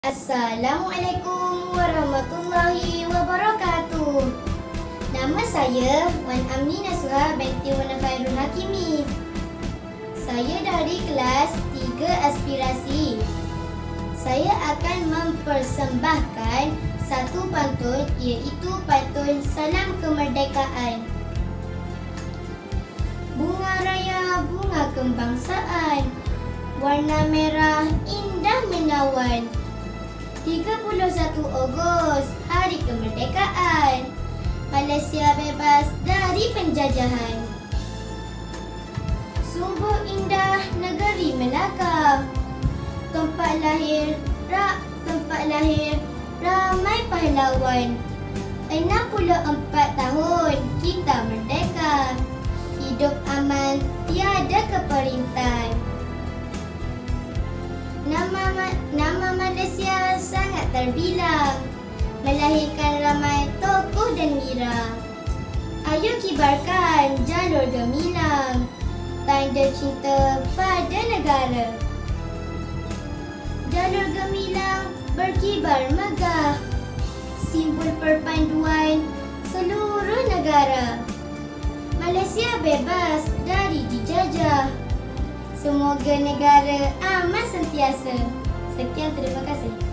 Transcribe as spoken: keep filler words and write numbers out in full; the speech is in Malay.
Assalamualaikum warahmatullahi wabarakatuh. Nama saya Wan Amni Nasuha binti Wana Khairul Hakimi. Saya dari kelas tiga aspirasi. Saya akan mempersembahkan satu pantun, iaitu pantun Salam Kemerdekaan. Bunga raya, bunga kebangsaan, warna merah indah menawan. tiga puluh satu Ogos, Hari Kemerdekaan. Malaysia bebas dari penjajahan. Sungguh indah negeri Melaka. Tempat lahir, rak tempat lahir ramai pahlawan. enam puluh empat tahun kita merdeka. Hidup aman, tiada keperintan. Nama nama Malaysia sangat terbilang, melahirkan ramai tokoh dan wira. Ayo kibarkan jalur gemilang, tanda cinta pada negara. Jalur gemilang berkibar megah, simbol perpaduan seluruh negara. Malaysia bebas dari dijajah. Semoga negara aman sentiasa. Sekian, terima kasih.